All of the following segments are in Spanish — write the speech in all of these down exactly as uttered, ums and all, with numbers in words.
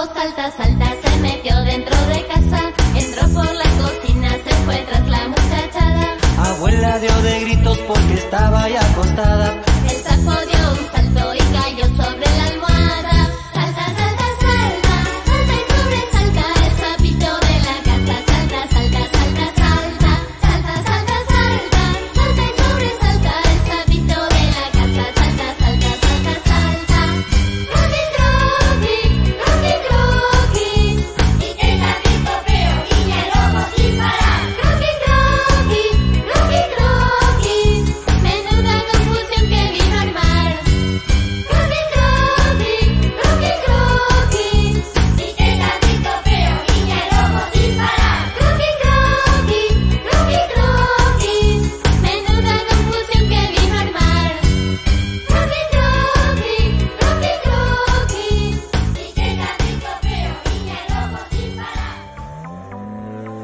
salta, salta, se metió dentro de casa, entró por la cocina, se fue tras la muchachada. Abuela dio de gritos porque estaba ya acostada. El sapo dio un salto y cayó sobre la almohada. Salta, salta, salta, salta y sobresalta el sapito de la casa. Salta, salta, salta, salta, salta, salta, salta, salta y sobresalta el sapito de la casa. Salta, salta, salta, salta. Croqui, croqui, croqui, croqui. Y el sapito feo guiña el ojo sin parar. Croqui, croqui, croqui, croqui. Menuda confusión que vino a armar. Croqui, croqui, croqui, croqui. Y el sapito feo guiña el ojo sin parar. Croqui, croqui, croqui, croqui. Menuda confusión que vino a armar. Croqui, croqui, croqui, croqui. Y el sapito feo guiña el ojo sin parar.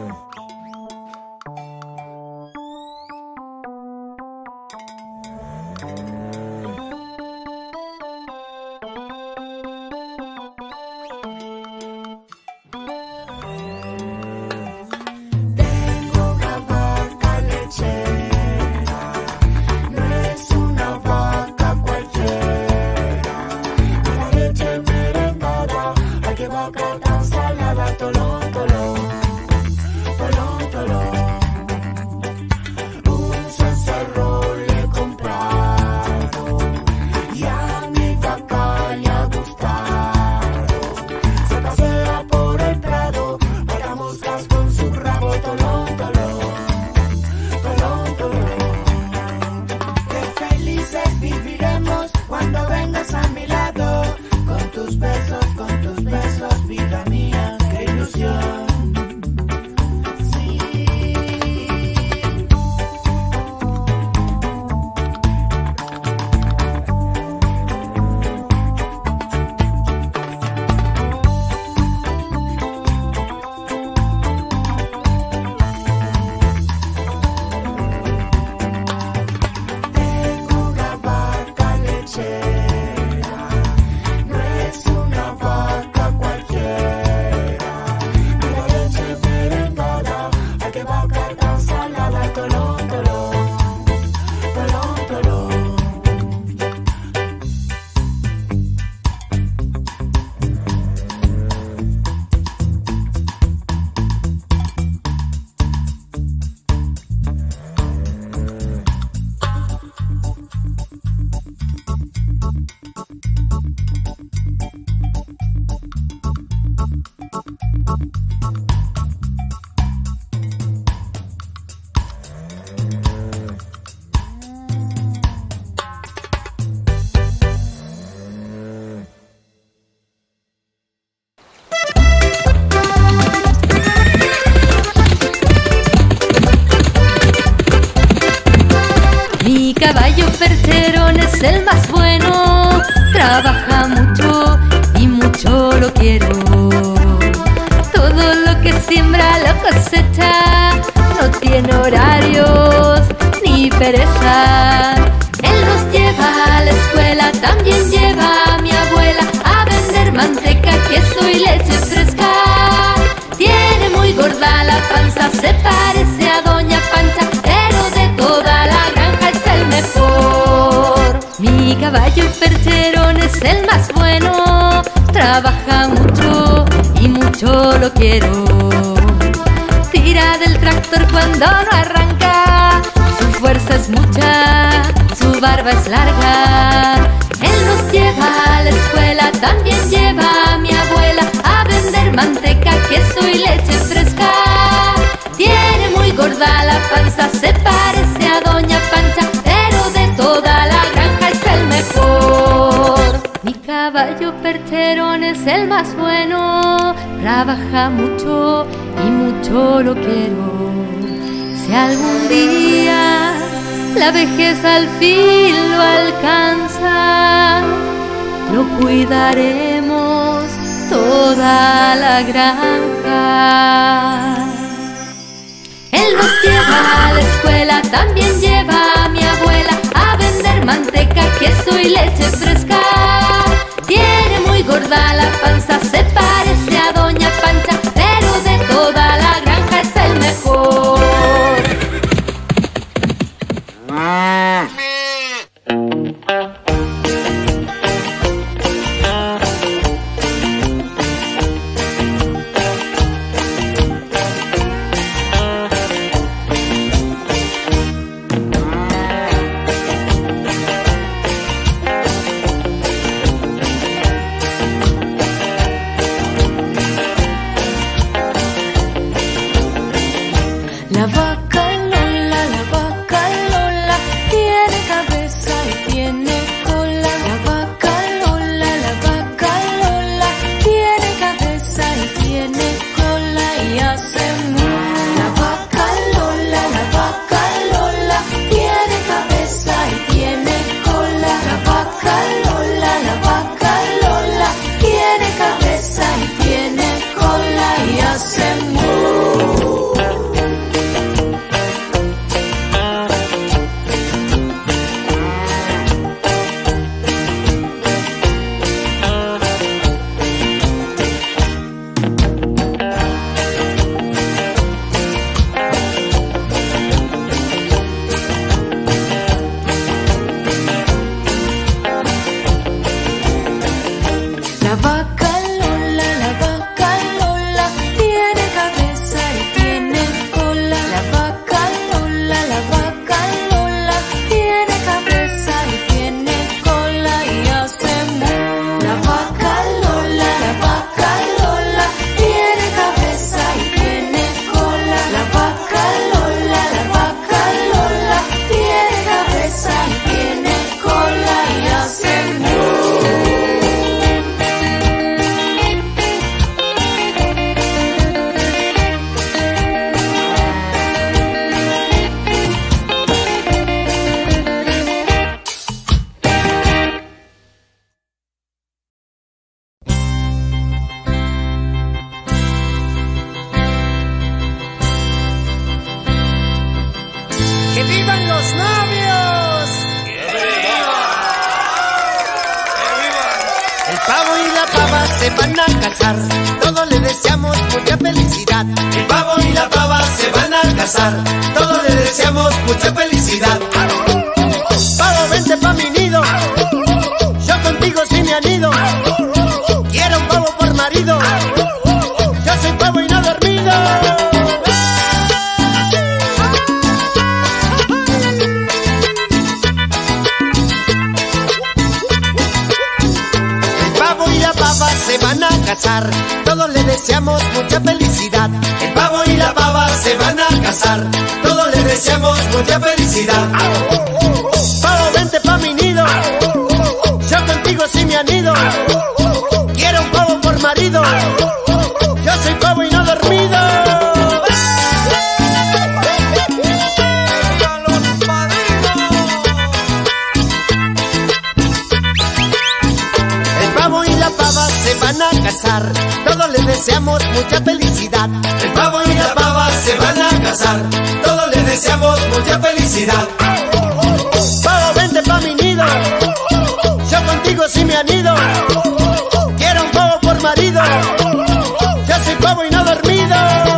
Tengo una vaca lechera, no es una vaca cualquiera. La leche merengada, ay qué vaca tan salada, tolón, tolón, tolón, tolón. Un cencerro le he comprado y a mi vaca le ha gustado. Se pasea por el prado, para moscas con su rabo, tolón, tolón, tolón, tolón. Qué felices viviremos cuando vengas a mi lado, con tus besos, con tus besos, vida mía, qué ilusión. Sí. Tengo una vaca lechera, no es una vaca cualquiera. La leche merengada, ay qué vaca tan salada, tolón, tolón, tolón, tolón. Mi caballo percherón es el más bueno, trabaja mucho y mucho lo quiero. Todo lo que siembra lo cosecha, no tiene horarios ni pereza. Él nos lleva a la escuela, también lleva a mi abuela a vender manteca, queso y leche fresca. Tiene muy gorda la panza, se parece a Doña Pancha, pero de toda la granja es el mejor. Mi caballo percherón es el más bueno, trabaja mucho y mucho lo quiero. Tira del tractor cuando no arranca, su fuerza es mucha, su barba es larga. Él nos lleva a la escuela, también lleva a mi abuela a vender manteca, queso y leche fresca. Tiene muy gorda la panza, se parece a Doña Pancha, pero de toda la granja es el mejor. Mi caballo percherón es el más bueno, trabaja mucho y mucho lo quiero. Si algún día la vejez al fin lo alcanza, lo cuidaremos toda la granja. Él nos lleva a la escuela, también lleva a mi abuela a vender manteca, queso y leche fresca. Tiene muy gorda la panza, se parece se van a casar, todos le deseamos mucha felicidad. El pavo y la pava se van a casar, todos le deseamos mucha felicidad. Pavo, vente pa' mi nido, yo contigo sí me anido. Quiero un pavo por marido, yo soy pavo y no dormido. El pavo y la pava se van a casar, todos le deseamos mucha felicidad. El pavo y la pava se van a casar, todos le deseamos mucha felicidad. Pavo, vente pa' mi nido, yo contigo sí me anido. Quiero un pavo por marido, yo soy pavo y no dormido. El pavo y la pava se van a casar, todos les deseamos mucha felicidad. El pavo y la pava se van a casar, todos le deseamos mucha felicidad. Pavo, vente pa' mi nido, yo contigo sí me anido. Quiero un pavo por marido, yo soy pavo y no dormido.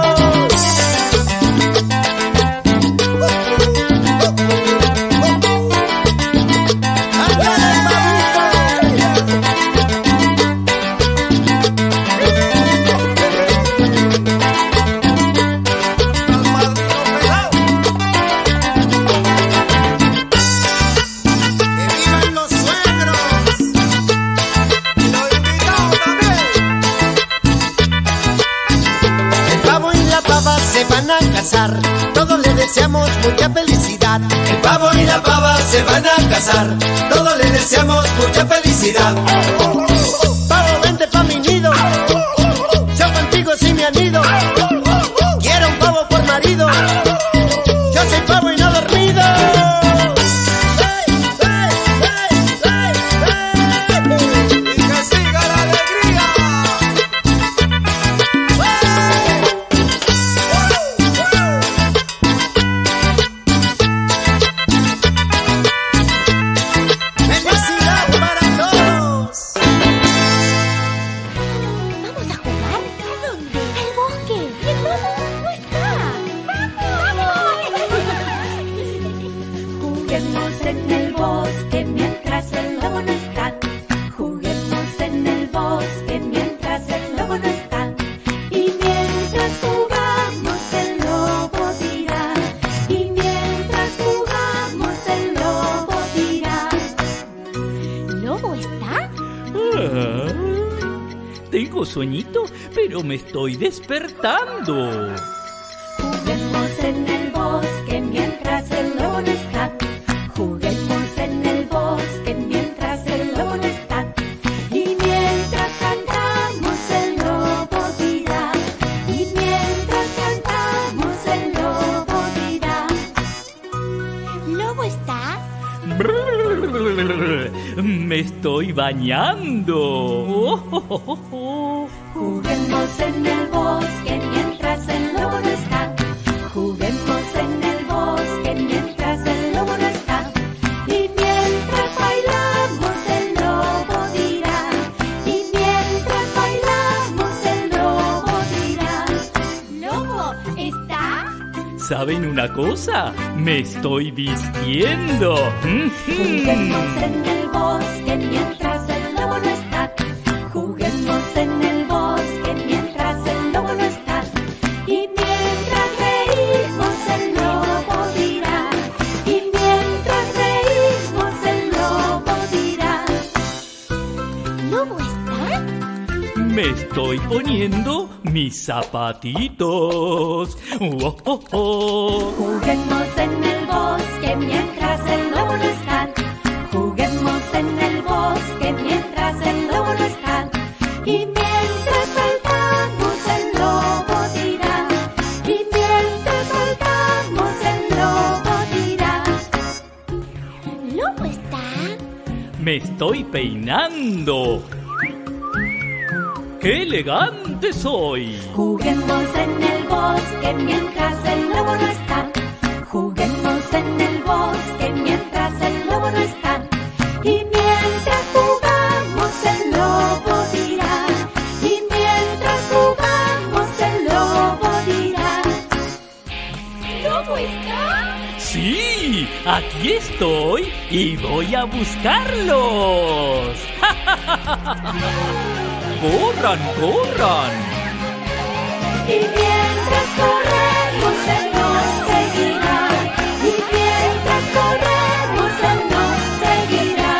Se van a casar, todos le deseamos mucha felicidad. El pavo y la pava se van a casar, todos le deseamos mucha felicidad. Pavo, vente pa' mi nido, yo contigo sí me anido. Quiero un pavo por marido, yo soy pavo y no dormido. Y que siga la alegría. ¡Felicidad para todos! ¿Vamos a jugar? ¿A dónde? Al bosque. ¿Y el lobo? No está. ¡Vamos! Juguemos en el bosque mientras el lobo no está. Juguemos en el bosque mientras el lobo no está. Y mientras jugamos el lobo dirá. Y mientras jugamos el lobo dirá. ¿Lobo está? Ah, tengo sueñito, pero me estoy despertando. Juguemos en el bosque mientras el lobo no está. Juguemos en el bosque mientras el lobo no está. Y mientras cantamos el lobo dirá. Y mientras cantamos el lobo dirá. ¿Lobo está? Me estoy bañando. Oh, oh, oh, oh. Juguemos en el bosque mientras el lobo no está. Juguemos en el bosque mientras el lobo no está. Y mientras bailamos el lobo dirá. Y mientras bailamos el lobo dirá. ¿Lobo está? ¿Saben una cosa? Me estoy vistiendo. Juguemos en el bosque mientras el lobo no está. Juguemos en el bosque mientras el lobo no está. Y mientras reímos el lobo dirá. Y mientras reímos el lobo dirá. ¿Lobo está? Me estoy poniendo mis zapatitos. Oh, oh, oh. Juguemos en el bosque mientras el lobo no está. Juguemos en el bosque mientras el lobo no está. Y mientras saltamos el lobo dirá. Y mientras saltamos el lobo dirá. ¿Lobo está? Me estoy peinando. ¡Qué elegante soy! Juguemos en el bosque mientras el lobo no está. Juguemos en el bosque mientras el lobo no está. Y mientras jugamos el lobo dirá. aquí estoy y voy a buscarlos. ¡Corran, corran! Y mientras corremos él nos seguirá. Y mientras corremos él nos seguirá.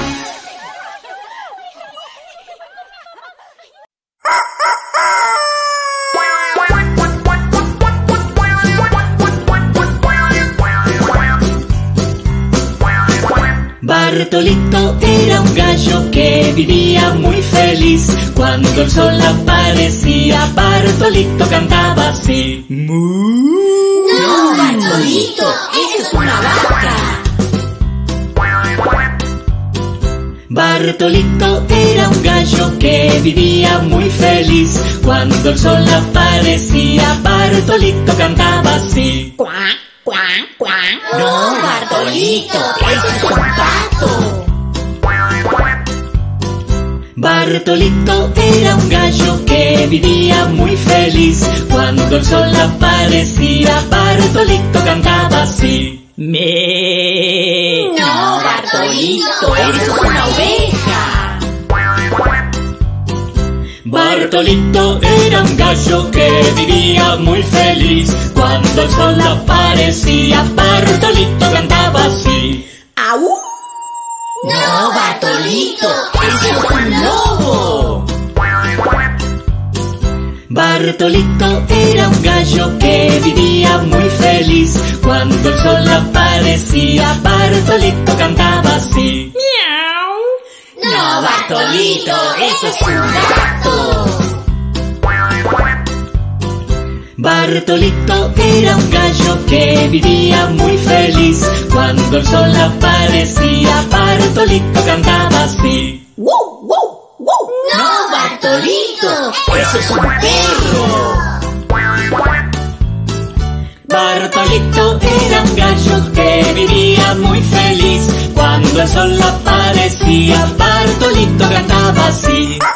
Bartolito era un gallo que vivía muy feliz. Cuando el sol aparecía, Bartolito cantaba así. ¡Mu! No, Bartolito, esa es una vaca. Bartolito era un gallo que vivía muy feliz. Cuando el sol aparecía, Bartolito cantaba así. Cuac, cuac, cuac. No, Bartolito, ese es un pato. Bartolito era un gallo que vivía muy feliz. Cuando el sol aparecía, Bartolito cantaba así. Me. No, Bartolito, esa es una oveja. Bartolito era un gallo que vivía muy feliz. Cuando el sol aparecía, Bartolito cantaba así. ¡Au! No, Bartolito, ese es un lobo. Bartolito era un gallo que vivía muy feliz. Cuando el sol aparecía, Bartolito cantaba así. ¡Miau! No, Bartolito, eso es un gato. Bartolito era un gallo que vivía muy feliz. Cuando el sol aparecía, Bartolito cantaba así. ¡Wow, wow, wow! No, Bartolito, eso es un perro. Bartolito era un gallo que vivía muy feliz. Cuando el sol aparecía, Bartolito cantaba así.